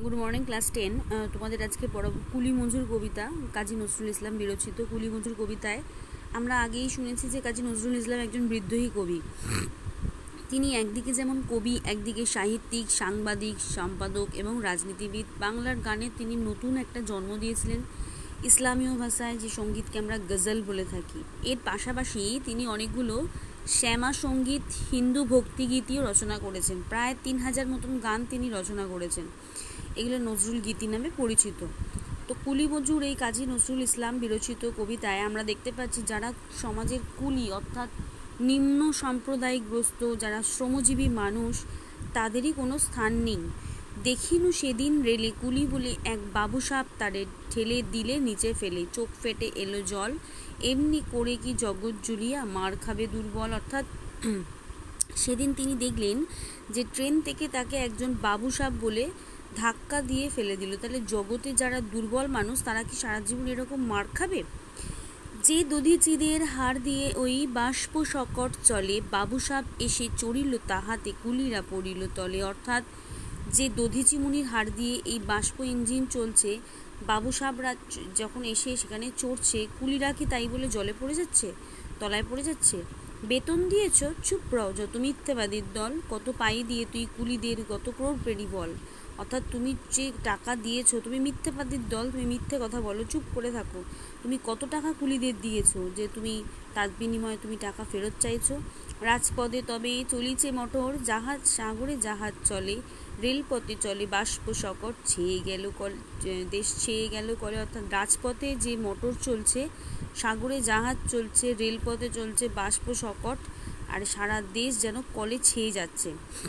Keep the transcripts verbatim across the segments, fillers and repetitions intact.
Good morning class ten. তোমাদের আজকে পড়াবো কুলি মঞ্জুর কবিতা, কাজী নজরুল ইসলাম বিরচিত কুলি মঞ্জুর কবিতায় আমরা আগেই শুনেছি যে কাজী নজরুল ইসলাম একজন বিদ্রোহী কবি। তিনি একদিকে যেমন কবি, একদিকে সাহিত্যিক, সাংবাদিক, সম্পাদক এবং রাজনীতিবিদ। বাংলার গানে তিনি নতুন একটা জন্ম দিয়েছিলেন, ইসলামীয় ভাষায় যে সঙ্গীতকে আমরা গজল বলে থাকি। এর পাশাপাশি তিনি অনেকগুলো শ্যামা সঙ্গীত, হিন্দু ভক্তিগীতিও রচনা করেছেন। প্রায় তিন হাজার মতন গান তিনি রচনা করেছেন। এগুলো নজরুল গীতি নামে পরিচিত। তো কুলি মঞ্জুর এই কাজী নজরুল ইসলাম বিরচিত কবিতায় আমরা দেখতে পাচ্ছি যারা সমাজের কুলি অর্থাৎ নিম্ন সাম্প্রদায়িকগ্রস্ত, যারা শ্রমজীবী মানুষ, তাদেরই কোনো স্থান নেই। দেখিনু সেদিন রেলে কুলি বলে এক বাবুসাপ তারে ঠেলে দিলে নিচে ফেলে, চোখ ফেটে এলো জল, এমনি করে কি জগৎ জুলিয়া মার খাবে দুর্বল। অর্থাৎ সেদিন তিনি দেখলেন যে ট্রেন থেকে তাকে একজন বাবুসাপ বলে ধাক্কা দিয়ে ফেলে দিল। তাহলে জগতে যারা দুর্বল মানুষ তারা কি সারা জীবন এরকম মার খাবে? যে দধিচিদের হাড় দিয়ে ওই বাষ্প সকট চলে, বাবুসাপ এসে চড়িল তাহাতে কুলিরা পড়িল তলে। অর্থাৎ যে দধিচিমুনির হাড় দিয়ে এই বাষ্প ইঞ্জিন চলছে, বাবুসাপরা যখন এসে সেখানে চড়ছে, কুলিরা কি তাই বলে জলে পড়ে যাচ্ছে, তলায় পড়ে যাচ্ছে? বেতন দিয়েছ, চুপ রও যত মিথ্যেবাদীর দল, কত পাই দিয়ে তুই কুলিদের গত ক্রোড় পেরি বল। অর্থাৎ তুমি যে টাকা দিয়েছো, তুমি মিথ্যেবাদীর দল, তুমি মিথ্যে কথা বলো, চুপ করে থাকো। তুমি কত টাকা কুলিদের দিয়েছো যে তুমি তার বিনিময়ে তুমি টাকা ফেরত চাইছো? রাজপদে তবে চলিছে মটর, জাহাজ সাগরে জাহাজ চলে, রেলপথে চলে বাষ্প সকট, ছেয়ে গেল কল দেশ ছেয়ে গেল কলে। অর্থাৎ রাজপথে যে মোটর চলছে, সাগরে জাহাজ চলছে, রেলপথে চলছে বাষ্প সকট, আর সারা দেশ যেন কলে ছেয়ে যাচ্ছে।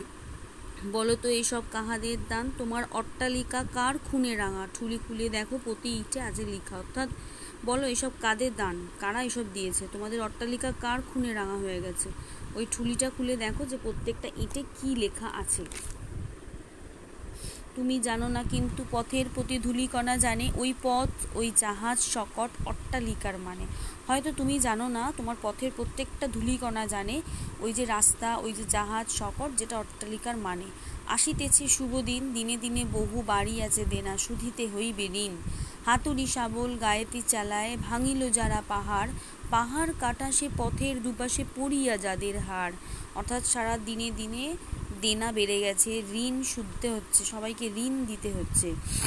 বলো তো এইসব কাহাদের দান, তোমার অট্টালিকা কার খুনে রাঙা, ঠুলি খুলে দেখো প্রতি ইটে আজে লিখা। অর্থাৎ বলো এসব কাদের দান, কারা এসব দিয়েছে? তোমাদের অট্টালিকা কার খুনে রাঙা হয়ে গেছে? ওই ঠুলিটা খুলে দেখো যে প্রত্যেকটা ইটে কি লেখা আছে। তুমি জানো না কিন্তু পথের প্রতি ধূলিকণা জানে, ওই পথ ওই জাহাজ সকট অট্টালিকার মানে। হয়তো তুমি জানো না, তোমার পথের প্রত্যেকটা ধূলিকণা জানে ওই যে রাস্তা, ওই যে জাহাজ সকট, যেটা অট্টালিকার মানে। আসিতেছে শুভ দিন, দিনে দিনে বহু বাড়ি আছে দেনা, শুধিতে হইবে ঋণ। হাতুড়ি শাবল গায়েতি চালায়, ভাঙিল যারা পাহাড়, পাহাড় কাটা সে পথের দুপাশে পড়িয়া যাদের হাড়। অর্থাৎ সারা দিনে দিনে দেনা বেড়ে গেছে, ঋণ শুধতে হচ্ছে, সবাইকে ঋণ দিতে হচ্ছে।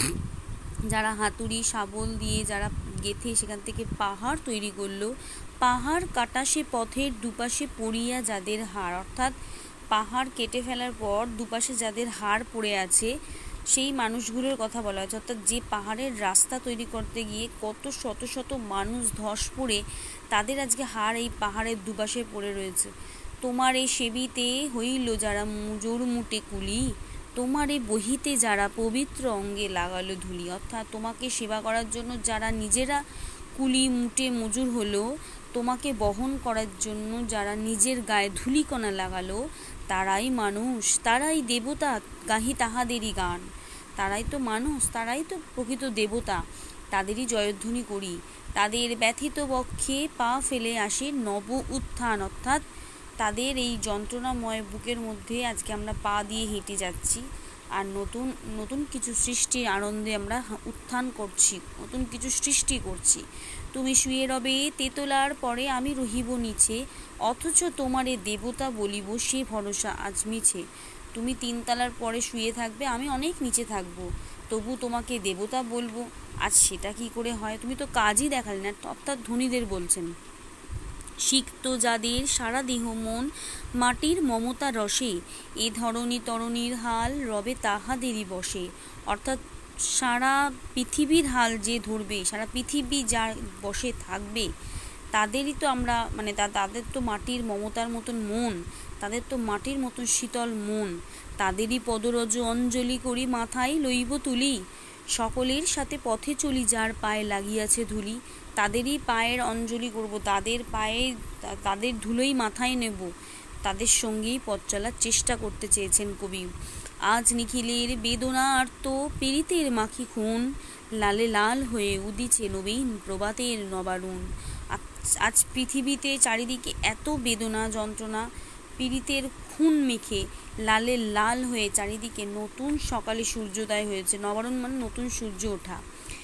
যারা হাতুড়ি শাবল দিয়ে যারা গেথে সেখান থেকে পাহাড় তৈরি করলো, পাহাড় কাটা সে পথের দুপাশে পড়িয়া যাদের হাড়। অর্থাৎ পাহাড় কেটে ফেলার পর দুপাশে যাদের হাড় পড়ে আছে সেই মানুষগুলোর কথা বলা হয়েছে। অর্থাৎ যে পাহাড়ের রাস্তা তৈরি করতে গিয়ে কত শত শত মানুষ ধস পড়ে তাদের আজকে হাড় এই পাহাড়ের দুপাশে পড়ে রয়েছে। তোমারে সেবিতে হইল যারা মুজোর মুটে কুলি, তোমারে বহিতে যারা পবিত্র অঙ্গে লাগালো ধুলি। অর্থাৎ তোমাকে সেবা করার জন্য যারা নিজেরা কুলি মুটে মজুর হলো, তোমাকে বহন করার জন্য যারা নিজের গায়ে ধুলিকণা লাগালো, তারাই মানুষ, তারাই দেবতা, গাহি তাহাদেরই গান। তারাই তো মানুষ, তারাই তো প্রকৃত দেবতা, তাদেরই জয়ধ্বনি করি। তাদের ব্যথিত বক্ষে পা ফেলে আসে নব উত্থান। অর্থাৎ তাদের এই যন্ত্রণাময় বুকের মধ্যে আজকে আমরা পা দিয়ে হেঁটে যাচ্ছি, আর নতুন নতুন কিছু সৃষ্টির আনন্দে আমরা উত্থান করছি, নতুন কিছু সৃষ্টি করছি। তুমি শুয়ে রবে তেতলার পরে, আমি রহিব নিচে, অথচ তোমারে দেবতা বলিব সে ভরসা আজ মিছে। তুমি তিনতলার পরে শুয়ে থাকবে, আমি অনেক নিচে থাকবো, তবু তোমাকে দেবতা বলবো। আজ সেটা কি করে হয়? তুমি তো কাজই দেখালে না। অর্থাৎ ধনীদের বলছেন, সিক্ত যাদের সারা দেহ মন মাটির মমতা রসে, এ ধরনী তরণীর হাল রবে তাহাদেরই বসে। অর্থাৎ সারা পৃথিবীর হাল যে ধরবে, সারা পৃথিবী যার বসে থাকবে, তাদেরই তো আমরা মানে তাদের তো মাটির মমতার মতন মন, তাদের তো মাটির মতন শীতল মন, তাদেরই পদরজ অঞ্জলি করি মাথায় লইব তুলি। সকলের সাথে পথে চলি যার পায়ে লাগিয়াছে ধুলি, তাদেরই পায়ের অঞ্জলি করব, তাদের পায়ে তাদের ধুলোই মাথায় নেব, তাদের সঙ্গেই পথ চলার চেষ্টা করতে চেয়েছেন কবি। আজ নিখিলের বেদনা আর্ত পীড়িতের মাখি খুন, লালে লাল হয়ে উদিছে নবীন প্রভাতের নবারুণ। আজ পৃথিবীতে চারিদিকে এত বেদনা যন্ত্রণা, পীড়িতের খুন মেখে লালে লাল হয়ে চারিদিকে নতুন সকালে সূর্যোদয় হয়েছে। নবারুণ মানে নতুন সূর্য ওঠা।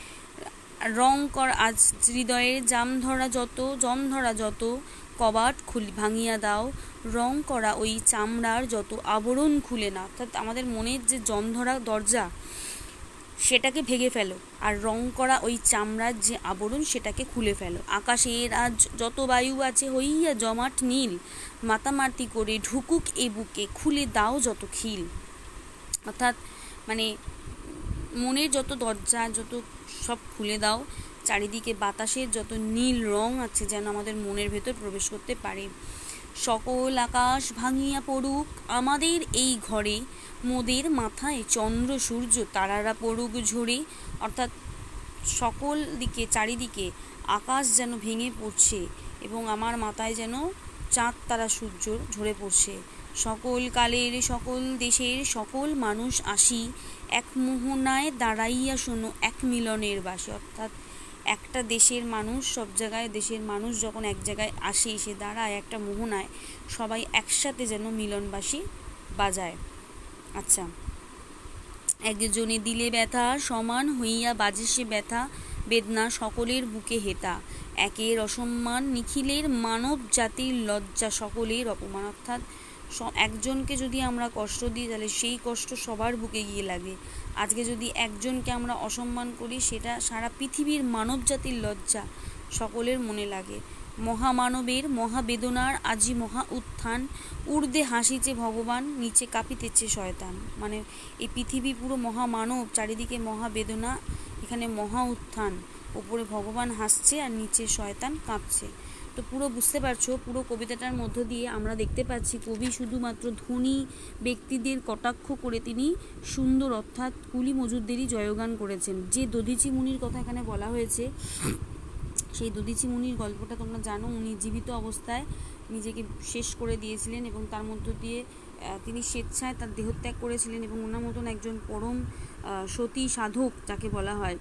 রং কর আজ হৃদয়ের জাম ধরা যত জম ধরা যত কবাট খুলি ভাঙিয়া দাও, রং করা ওই চামড়ার যত আবরণ খুলে না। অর্থাৎ আমাদের মনের যে জম ধরা দরজা সেটাকে ভেঙে ফেলো, আর রং করা ওই চামড়ার যে আবরণ সেটাকে খুলে ফেলো। আকাশের আজ যত বায়ু আছে হইয়া জমাট নীল, মাতামাতি করে ঢুকুক এ বুকে খুলে দাও যত খিল। অর্থাৎ মানে মনের যত দরজা যত সব খুলে দাও, চারিদিকে বাতাসের যত নীল রং আছে যেন আমাদের মনের ভেতর প্রবেশ করতে পারে। সকল আকাশ ভাঙিয়া পড়ুক আমাদের এই ঘরে, মোদের মাথায় চন্দ্র সূর্য তারারা পড়ুক ঝরে। অর্থাৎ সকল দিকে চারিদিকে আকাশ যেন ভেঙে পড়ছে এবং আমার মাথায় যেন চাঁদ তারা সূর্য ঝরে পড়ছে। সকল কালের সকল দেশের সকল মানুষ আসি, এক মোহনায় দাঁড়াইয়া শোনো এক মিলনের বাসে। অর্থাৎ একটা দেশের মানুষ সব জায়গায় দেশের মানুষ যখন এক জায়গায় আসে এসে দাঁড়ায় একটা মোহনায়, সবাই একসাথে যেন মিলনবাসী বাজায়। আচ্ছা, একজনে দিলে ব্যথা সমান হইয়া বাজে সে ব্যথা, বেদনা সকলের বুকে হেতা, একের অসম্মান নিখিলের মানব জাতির লজ্জা সকলের অপমান। অর্থাৎ একজনকে যদি আমরা কষ্ট দিই তাহলে সেই কষ্ট সবার বুকে গিয়ে লাগে। আজকে যদি একজনকে আমরা অসম্মান করি সেটা সারা পৃথিবীর মানব জাতির লজ্জা সকলের মনে লাগে। মহামানবের মহাবেদনার আজি মহা উত্থান, ঊর্ধ্বে হাসিছে ভগবান নিচে কাঁপিতেছে শয়তান। মানে এই পৃথিবী পুরো মহামানব, চারিদিকে মহাবেদনা, এখানে মহা উত্থান, ওপরে ভগবান হাসছে আর নিচে শয়তান কাঁপছে। তো পুরো বুঝতে পারছো, পুরো কবিতাটার মধ্য দিয়ে আমরা দেখতে পাচ্ছি কবি শুধুমাত্র ধনী ব্যক্তিদের কটাক্ষ করে তিনি সুন্দর অর্থাৎ কুলি মজুরদেরই জয়গান করেছেন। যে দধিচি মুনির কথা এখানে বলা হয়েছে, সেই দধিচি মুনির গল্পটা তোমরা জানো। উনি জীবিত অবস্থায় নিজেকে শেষ করে দিয়েছিলেন এবং তার মধ্য দিয়ে তিনি স্বেচ্ছায় তার দেহত্যাগ করেছিলেন এবং ওনার মতন একজন পরম সতী সাধক যাকে বলা হয়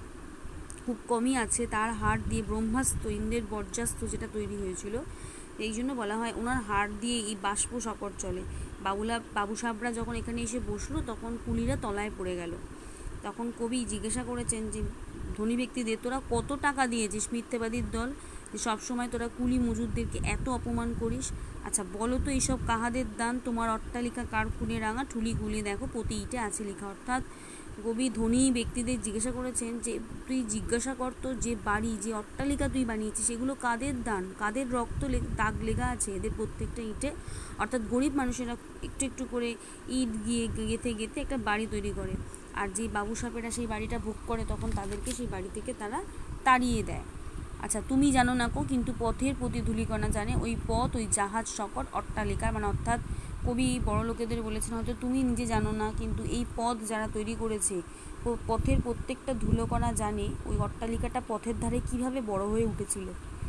খুব কমই আছে। তার হাড় দিয়ে ব্রহ্মাস্ত্র, ইন্দ্রের বজ্রাস্ত্র যেটা তৈরি হয়েছিল, এই জন্য বলা হয় ওনার হাড় দিয়ে এই বাষ্প সকট চলে। বাবুলা বাবু সাহেবরা যখন এখানে এসে বসলো তখন কুলিরা তলায় পড়ে গেল। তখন কবি জিজ্ঞাসা করেছেন যে ধনী ব্যক্তিদের তোরা কত টাকা দিয়েছিস মিথ্যেবাদীর দল, যে সবসময় তোরা কুলি মজুরদেরকে এত অপমান করিস। আচ্ছা বলো তো এইসব কাহাদের দান, তোমার অট্টালিকা কার খুনে রাঙা, ঠুলি গুলি দেখো প্রতি ইটে আছে লেখা। অর্থাৎ কবি ধনী ব্যক্তিদের জিজ্ঞাসা করেছেন যে তুই জিজ্ঞাসা করতো যে বাড়ি যে অট্টালিকা তুই বানিয়েছিস সেগুলো কাদের দান, কাদের রক্ত দাগ লেগা আছে এদের প্রত্যেকটা ইটে। অর্থাৎ গরিব মানুষেরা একটু একটু করে ইট গিয়ে গেঁথে গেঁথে একটা বাড়ি তৈরি করে, আর যে বাবু সাহেবেরা সেই বাড়িটা ভোগ করে তখন তাদেরকে সেই বাড়ি থেকে তারা তাড়িয়ে দেয়। আচ্ছা, তুমি জানো না কো কিন্তু পথের প্রতি ধূলিকণা জানে, ওই পথ ওই জাহাজ সকট অট্টালিকার, মানে অর্থাৎ কবি বড় লোকেদের বলেছেন হয়তো তুমি নিজে জানো না কিন্তু এই পথ যারা তৈরি করেছে পথের প্রত্যেকটা ধুলোকণা জানে ওই অট্টালিকাটা পথের ধারে কিভাবে বড় হয়ে উঠেছিল।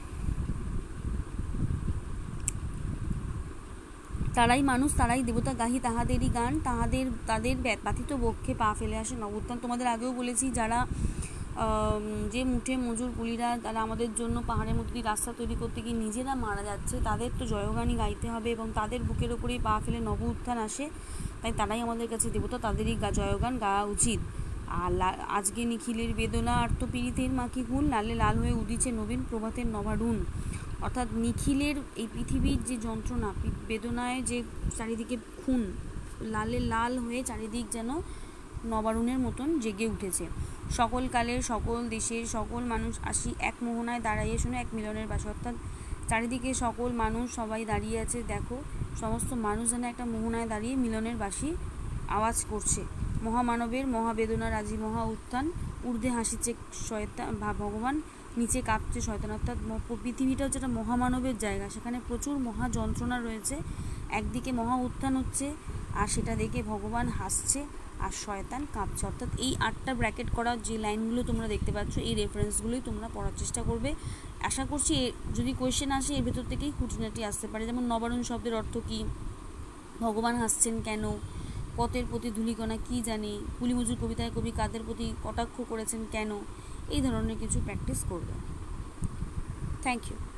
তারাই মানুষ তারাই দেবতা গাহি তাহাদেরই গান, তাহাদের তাদের ব্যথিত বক্ষে পা ফেলে আসে নবুত্থান। তোমাদের আগেও বলেছি যারা যে মুঠে মজুর কুলিরা তারা আমাদের জন্য পাহাড়ের মধ্যে দিয়ে রাস্তা তৈরি করতে গিয়ে নিজেরা মারা যাচ্ছে, তাদের তো জয়গানই গাইতে হবে এবং তাদের বুকের ওপরেই পা ফেলে নব উত্থান আসে, তাই তারাই আমাদের কাছে দেবতা, তাদেরই জয়গান গাওয়া উচিত। আর আজকে নিখিলের বেদনা আর্তপীড়িতের মাকি গুণ, লালে লাল হয়ে উদিছে নবীন প্রভাতের নবারুণ। অর্থাৎ নিখিলের এই পৃথিবীর যে যন্ত্রণা, বেদনায় যে চারিদিকে খুন, লালে লাল হয়ে চারিদিক যেন নবারুণের মতন জেগে উঠেছে। সকল কালের সকল দেশের সকল মানুষ আসি এক মোহনায় দাঁড়াইয়ে শুনে এক মিলনের বাসে। অর্থাৎ চারিদিকে সকল মানুষ সবাই দাঁড়িয়ে আছে, দেখো সমস্ত মানুষ যেন একটা মোহনায় দাঁড়িয়ে মিলনের বাসি আওয়াজ করছে। মহামানবের মহাবেদনা রাজি মহা উত্থান, ঊর্ধ্বে হাসিছে শয়তান ভগবান নিচে কাঁপছে শয়তান। অর্থাৎ পৃথিবীটা হচ্ছে একটা মহামানবের জায়গা, সেখানে প্রচুর মহা যন্ত্রণা রয়েছে, একদিকে মহা উত্থান হচ্ছে আর সেটা দেখে ভগবান হাসছে আর শয়তান কাঁপছে। অর্থাৎ এই আটটা ব্র্যাকেট করা যে লাইনগুলো তোমরা দেখতে পাচ্ছ এই রেফারেন্সগুলোই তোমরা পড়ার চেষ্টা করবে। আশা করছি যদি কোয়েশ্চেন আসে এর ভেতর থেকেই খুঁটিনাটি আসতে পারে, যেমন নবারুণ শব্দের অর্থ কী, ভগবান হাসছেন কেন, পথের প্রতি ধূলিকণা কী জানে, কুলি মজুর কবিতায় কবি কাদের প্রতি কটাক্ষ করেছেন কেন, এই ধরনের কিছু প্র্যাকটিস করবে। Thank you.